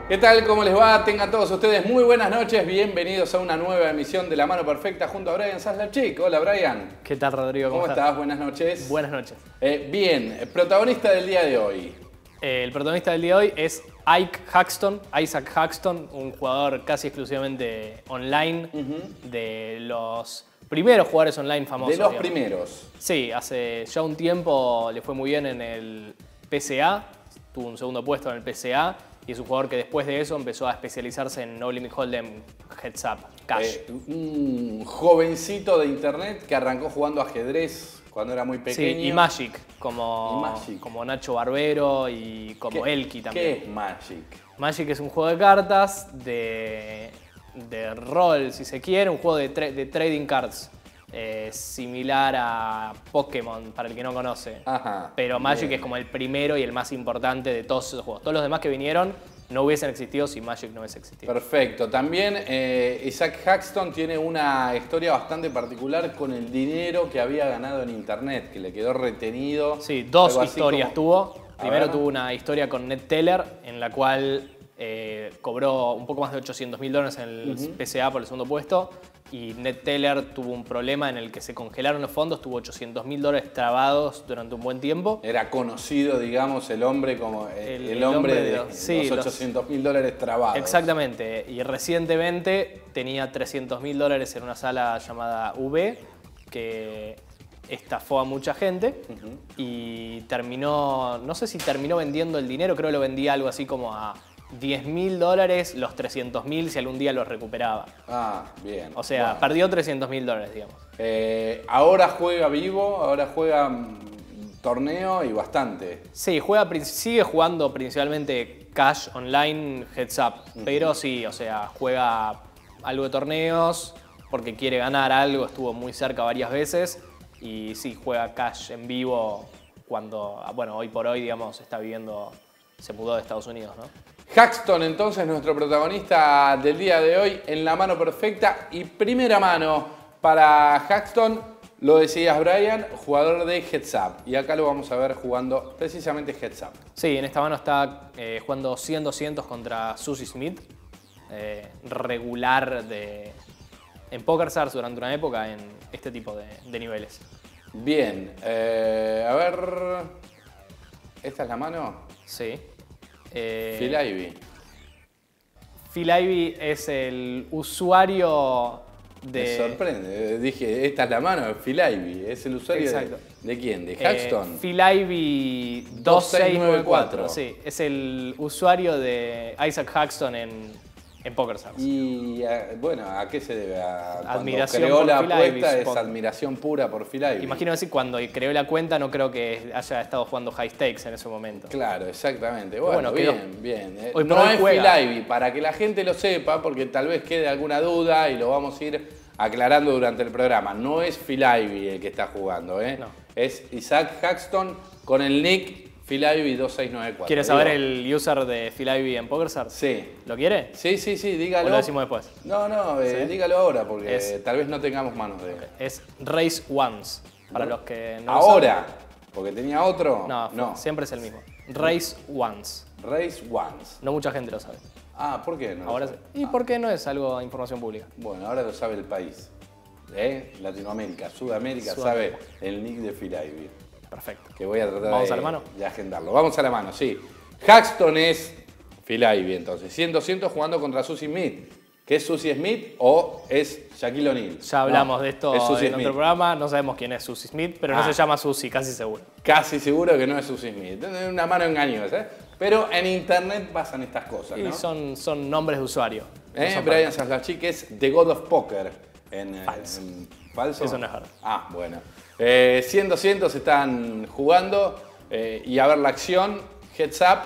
¿Qué tal? ¿Cómo les va? Tengan todos ustedes muy buenas noches. Bienvenidos a una nueva emisión de La Mano Perfecta junto a Brian Saslavchik. Hola, Brian. ¿Qué tal, Rodrigo? ¿Cómo estás? Buenas noches. Buenas noches. Bien, protagonista del día de hoy. El protagonista del día de hoy es Isaac Haxton, un jugador casi exclusivamente online, de los primeros jugadores online famosos. De los digamos. primeros. Sí, hace ya un tiempo le fue muy bien en el PCA, tuvo un segundo puesto en el PCA y es un jugador que después de eso empezó a especializarse en No Limit Hold'em, Heads Up, Cash. Un jovencito de internet que arrancó jugando ajedrez cuando era muy pequeño. Sí, y Magic, como Nacho Barbero y como Elki también. ¿Qué es Magic? Magic es un juego de cartas, de rol, si se quiere, un juego de trading cards. Similar a Pokémon, para el que no conoce. Ajá, pero Magic bien. es como el primero y el más importante de todos esos juegos. Todos los demás que vinieron no hubiesen existido si Magic no hubiese existido. Perfecto. También Isaac Haxton tiene una historia bastante particular con el dinero que había ganado en internet, que le quedó retenido. Sí, dos Algo así historias como... tuvo. A Primero ver. tuvo una historia con NetTeller, en la cual cobró un poco más de $800.000 en el PCA por el segundo puesto. Y NetTeller tuvo un problema en el que se congelaron los fondos, tuvo $800.000 trabados durante un buen tiempo. Era conocido, digamos, el hombre como el hombre de los $800.000 trabados. Exactamente. Y recientemente tenía $300.000 en una sala llamada V, que estafó a mucha gente y terminó, no sé si terminó vendiendo el dinero, creo que lo vendía algo así como a $10.000, los $300.000 si algún día los recuperaba. Ah, bien. O sea, bueno. perdió $300.000, digamos. Ahora juega vivo, ahora juega torneo y bastante. Sí, sigue jugando principalmente Cash Online Heads Up, pero sí, o sea, juega algo de torneos porque quiere ganar algo, estuvo muy cerca varias veces y sí, juega Cash en vivo cuando, bueno, hoy por hoy, digamos, está viviendo, se mudó de Estados Unidos, ¿no? Haxton, entonces, nuestro protagonista del día de hoy en La Mano Perfecta. Y primera mano para Haxton, lo decías, Brian, jugador de Heads Up. Y acá lo vamos a ver jugando precisamente Heads Up. Sí, en esta mano está jugando 100-200 contra Susie Smith, regular en PokerStars durante una época en este tipo de niveles. Bien, a ver, ¿esta es la mano? Sí. Phil Ivey. Phil Ivey es el usuario de... Me sorprende, dije, esta es la mano de Phil Ivey. ¿Es el usuario de quién? ¿De Haxton? Phil Ivey 2694. Sí, es el usuario de Isaac Haxton en PokerStars. Y bueno, ¿a qué se debe? Admiración creó por la Phil apuesta Ivey, es supongo. Admiración pura por Phil Ivey. Imagino así, cuando creó la cuenta no creo que haya estado jugando high stakes en ese momento. Claro, exactamente. Bueno, quedó. bien. Hoy por No hoy es juega. Phil Ivey, para que la gente lo sepa, porque tal vez quede alguna duda y lo vamos a ir aclarando durante el programa. No es Phil Ivey el que está jugando, ¿eh? No. Es Isaac Haxton con el nick Phil Ivey 2694. ¿Quieres saber el user de Phil Ivey en PokerStars? Sí. ¿Lo quiere? Sí, dígalo. ¿O lo decimos después? No, ¿Sí? dígalo ahora, porque Es- tal vez no tengamos manos de... Es Race Ones, para los que no lo ¿Ahora? ¿Porque tenía otro? saben. No, siempre es el mismo. Race Ones. Race Ones. No mucha gente lo sabe. Ah, ¿por qué no? lo Ahora sabe? ¿Y por qué no es algo de información pública? Bueno, ahora lo sabe el país. Latinoamérica, Sudamérica Sudamérica. sabe el nick de Phil Ivey. Perfecto. Que voy a tratar ¿Vamos a la mano? de agendarlo. Vamos a la mano, sí. Haxton es Phil Ivey, entonces. 100-200 jugando contra Susie Smith. ¿Qué es Susie Smith o es Shaquille O'Neal? Ya hablamos No, de esto es Susie en otro Smith. programa. No sabemos quién es Susie Smith, pero no se llama Susie, casi seguro. Casi seguro que no es Susie Smith. Una mano engañosa, ¿eh? Pero en internet pasan estas cosas, Y ¿no? son nombres de usuario. No son Brian Saslavchik es The God of Poker. Falso. ¿Falso? Eso no es verdad. Ah, bueno. 100-200 están jugando y a ver la acción. Heads up.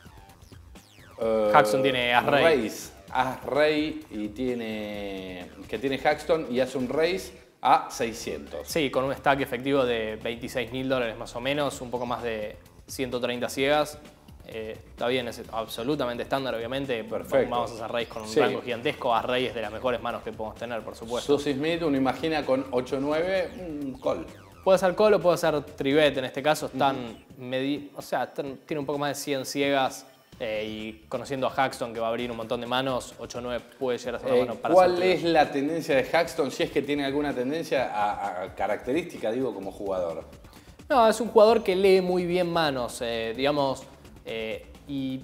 Haxton tiene As-Rey. Raise. As-Rey y tiene Haxton y hace un raise a 600. Sí, con un stack efectivo de $26.000 más o menos, un poco más de 130 ciegas. Está bien, es absolutamente estándar, obviamente. Perfecto. Vamos a hacer raíz con un Sí. rango gigantesco. As-Rey es de las mejores manos que podemos tener, por supuesto. Susie Smith, uno imagina con 8-9, un call. Puede ser call o puede ser trivet, en este caso están tiene un poco más de 100 ciegas Y conociendo a Haxton, que va a abrir un montón de manos, 8-9 puede llegar a ser una mano para ¿Cuál hacer es la tendencia de Haxton? Si es que tiene alguna tendencia a característica, digo, como jugador. No, es un jugador que lee muy bien manos, digamos, y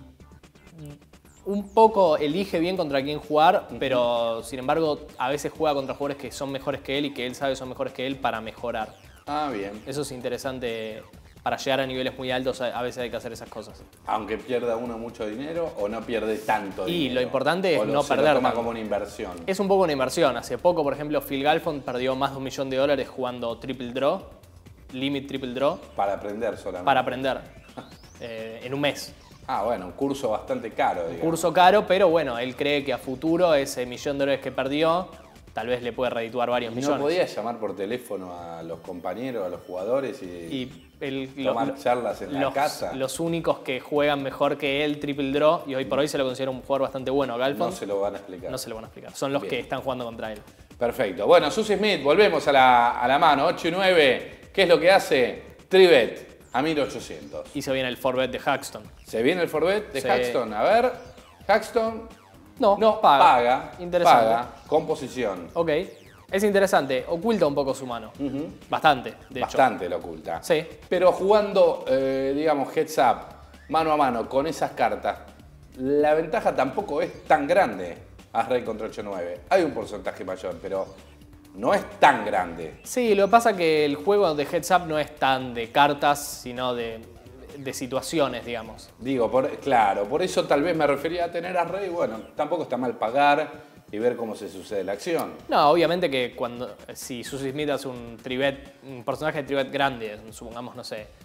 un poco elige bien contra quién jugar, pero sin embargo a veces juega contra jugadores que son mejores que él y que él sabe son mejores que él para mejorar. Ah, bien. Eso es interesante. Para llegar a niveles muy altos a veces hay que hacer esas cosas. Aunque pierda uno mucho dinero o no pierde tanto dinero. Y lo importante es no se perder lo toma tanto. como una inversión. Es un poco una inversión. Hace poco, por ejemplo, Phil Galfond perdió más de $1 millón jugando triple draw, limit triple draw, Para aprender solamente. para aprender en un mes. Ah, bueno, un curso bastante caro, Un digamos. curso caro, pero bueno, él cree que a futuro ese $1 millón que perdió tal vez le puede redituar varios millones. ¿No podías llamar por teléfono a los compañeros, a los jugadores y tomar charlas en la casa? Los únicos que juegan mejor que él triple draw, y hoy por hoy se lo considera un jugador bastante bueno, Galfond. No se lo van a explicar. No se lo van a explicar. Son los Bien. que están jugando contra él. Perfecto. Bueno, Susie Smith, volvemos a la mano. 8 y 9. ¿Qué es lo que hace? Tribet a 1800. Y se viene el forbet de Haxton. ¿Se viene el forbet de Sí. Haxton? A ver, Haxton No, paga. Interesante. Paga con posición. Ok. Es interesante. Oculta un poco su mano. Bastante, de hecho. Bastante lo oculta. Sí. Pero jugando, digamos, heads up, mano a mano, con esas cartas, la ventaja tampoco es tan grande. As rey contra 8-9. Hay un porcentaje mayor, pero no es tan grande. Sí, lo que pasa es que el juego de heads up no es tan de cartas, sino de situaciones, digamos. Digo, claro, por eso tal vez me refería a tener a rey. Bueno, tampoco está mal pagar y ver cómo se sucede la acción. No, obviamente que si Susie Smith hace un personaje de trivet grande, supongamos, no sé,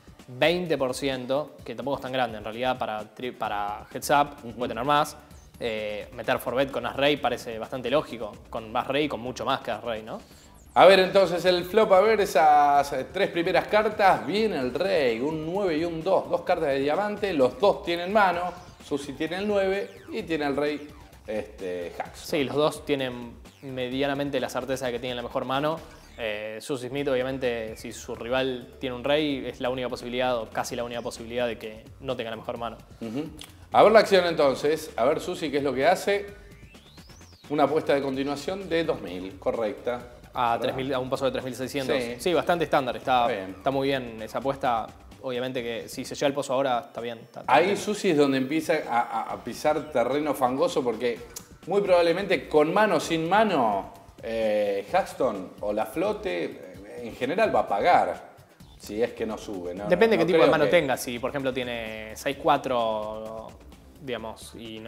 20%, que tampoco es tan grande en realidad para heads up, puede tener más. Meter forbet con as rey parece bastante lógico, con as rey y con mucho más que as rey, ¿no? A ver entonces el flop, a ver esas tres primeras cartas. Viene el rey, un 9 y un 2. Dos cartas de diamante, los dos tienen mano. Susie tiene el 9 y tiene el rey Haxton. Sí, los dos tienen medianamente la certeza de que tienen la mejor mano. Susie Smith, obviamente, si su rival tiene un rey, es la única posibilidad, o casi la única posibilidad, de que no tenga la mejor mano. A ver la acción entonces. A ver Susie qué es lo que hace. Una apuesta de continuación de 2000, correcta. A un paso de 3600. Sí. Sí, bastante estándar. Está bien. muy bien esa apuesta. Obviamente que si se lleva el pozo ahora, está bien. Está Ahí bien. Susie es donde empieza a pisar terreno fangoso porque muy probablemente con mano o sin mano, Haxton o la flote en general va a pagar si es que no sube. ¿No? Depende no qué tipo de creo mano que- tenga. Si, por ejemplo, tiene 6-4, digamos, y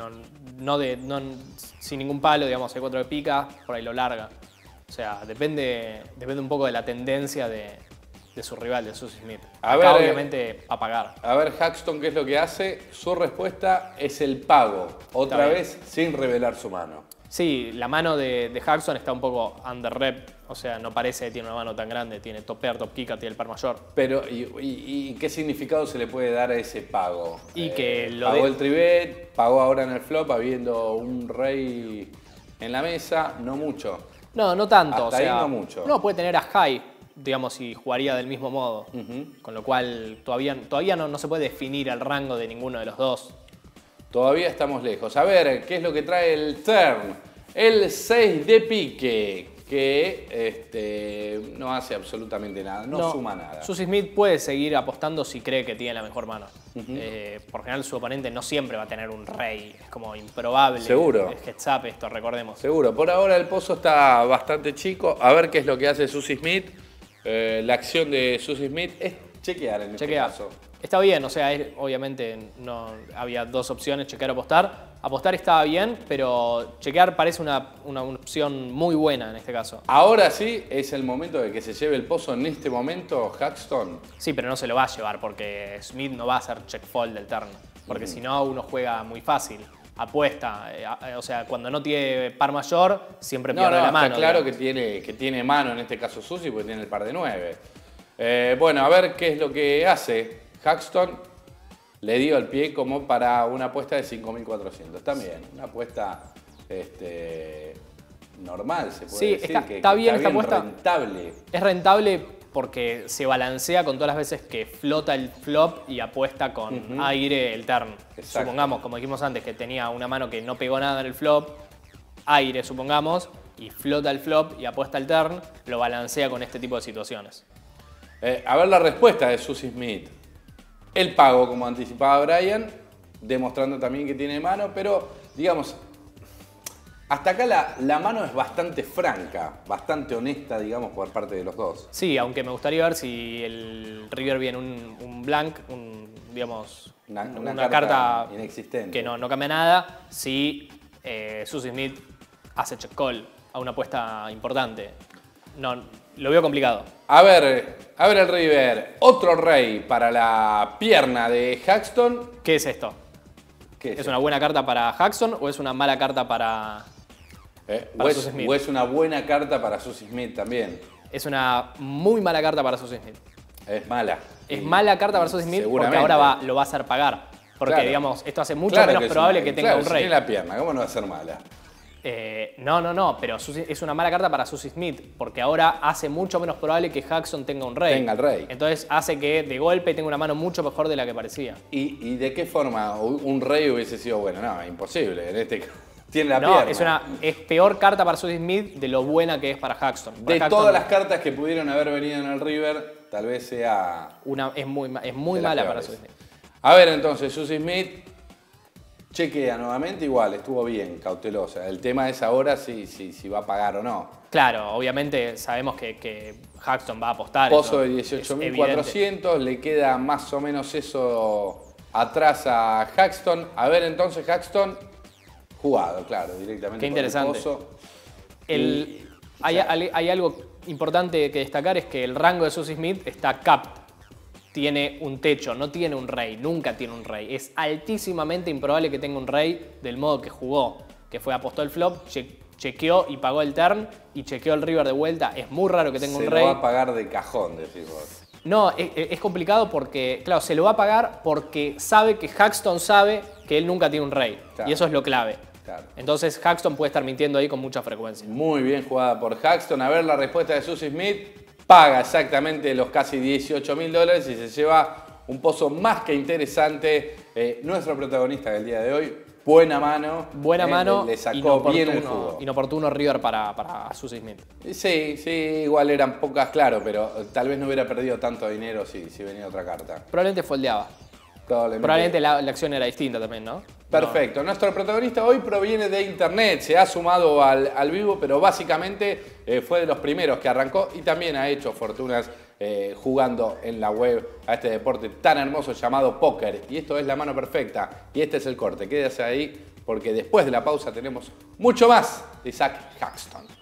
sin ningún palo, digamos, 6-4 de pica, por ahí lo larga. O sea, depende un poco de la tendencia de su rival, de Susie Smith. A Acá, ver, obviamente, a pagar. A ver Haxton qué es lo que hace. Su respuesta es el pago. Otra bien. vez sin revelar su mano. Sí, la mano de Haxton está un poco under-rep, o sea, no parece que tiene una mano tan grande, tiene top pair, top kicker, tiene el par mayor. Pero, ¿y qué significado se le puede dar a ese pago? Y que lo pagó de- el tribet, pagó ahora en el flop habiendo un rey en la mesa, no mucho. No tanto, Hasta o sea, ahí no mucho. uno puede tener a high, digamos, y jugaría del mismo modo, con lo cual todavía no se puede definir el rango de ninguno de los dos. Todavía estamos lejos. A ver, ¿qué es lo que trae el turn? El 6 de pique, que no hace absolutamente nada, no suma nada. Susie Smith puede seguir apostando si cree que tiene la mejor mano. Por general su oponente no siempre va a tener un rey, es como improbable. Seguro. Es heads up esto, recordemos. Seguro, por ahora el pozo está bastante chico. A ver qué es lo que hace Susie Smith. La acción de Susie Smith es chequear en este Chequea. caso. Está bien, o sea, obviamente no había dos opciones, chequear o apostar. Apostar estaba bien, pero chequear parece una opción muy buena en este caso. Ahora sí es el momento de que se lleve el pozo en este momento Haxton. Sí, pero no se lo va a llevar porque Smith no va a hacer check fold del turn. Porque si no, uno juega muy fácil. Apuesta, o sea, cuando no tiene par mayor, siempre pierde la mano. Está claro digamos. que tiene mano en este caso Susie porque tiene el par de 9. Bueno, a ver qué es lo que hace. Haxton le dio el pie como para una apuesta de 5.400. También, una apuesta normal, se puede Sí, decir. está bien esta apuesta. Rentable. Es rentable porque se balancea con todas las veces que flota el flop y apuesta con aire el turn. Exacto. Supongamos, como dijimos antes, que tenía una mano que no pegó nada en el flop, aire supongamos, y flota el flop y apuesta el turn, lo balancea con este tipo de situaciones. A ver la respuesta de Susie Smith. El pago, como anticipaba Brian, demostrando también que tiene mano, pero digamos, hasta acá la mano es bastante franca, bastante honesta, digamos, por parte de los dos. Sí, aunque me gustaría ver si el river viene un blank, digamos, una carta inexistente. Que no cambia nada, si Susie Smith hace check call a una apuesta importante. No, lo veo complicado. A ver el river. Otro rey para la pierna de Haxton. ¿Qué es esto? ¿Qué ¿Es una buena carta para Haxton o es una mala carta para Susie Smith? ¿O es una buena carta para Susie Smith también? Es una muy mala carta para Susie Smith. Es mala. Es mala carta para Susie Smith porque ahora lo va a hacer pagar. Porque, claro, digamos, esto hace mucho menos probable que tenga un rey. Si tiene la pierna, ¿cómo no va a ser mala? No, pero es una mala carta para Susie Smith, porque ahora hace mucho menos probable que Haxton tenga un rey. Tenga el rey. Entonces hace que de golpe tenga una mano mucho mejor de la que parecía. ¿Y de qué forma un rey hubiese sido bueno? No, imposible. En este caso tiene la pierna. Es peor carta para Susie Smith de lo buena que es para Haxton. Todas las cartas que pudieron haber venido en el river, tal vez sea... Es muy mala para Susie Smith. A ver entonces, Susie Smith chequea nuevamente, igual, estuvo bien, cautelosa. El tema es ahora si va a pagar o no. Claro, obviamente sabemos que Haxton va a apostar. Pozo de 18.400, le queda más o menos eso atrás a Haxton. A ver entonces, Haxton, jugado, claro, directamente. Qué interesante. Pozo. Hay algo importante que destacar, es que el rango de Susie Smith está capped. Tiene un techo, no tiene un rey, nunca tiene un rey. Es altísimamente improbable que tenga un rey del modo que jugó, que fue apostó el flop, chequeó y pagó el turn y chequeó el river de vuelta. Es muy raro que tenga un rey. Se lo va a pagar de cajón, decís vos. No, es complicado porque, claro, se lo va a pagar porque sabe que Haxton sabe que él nunca tiene un rey. Claro. Y eso es lo clave. Claro. Entonces Haxton puede estar mintiendo ahí con mucha frecuencia. Muy bien jugada por Haxton. A ver la respuesta de Susie Smith. Paga exactamente los casi $18.000 y se lleva un pozo más que interesante. Nuestro protagonista del día de hoy, buena mano. Buena mano. Le sacó bien el jugo. Inoportuno river para Susie Smith. Sí, igual eran pocas, claro, pero tal vez no hubiera perdido tanto dinero si venía otra carta. Probablemente foldeaba. Probablemente la acción era distinta también, ¿no? Perfecto. Nuestro protagonista hoy proviene de internet, se ha sumado al vivo, pero básicamente fue de los primeros que arrancó y también ha hecho fortunas jugando en la web a este deporte tan hermoso llamado póker. Y esto es La Mano Perfecta y este es el corte. Quédese ahí porque después de la pausa tenemos mucho más de Zach Haxton.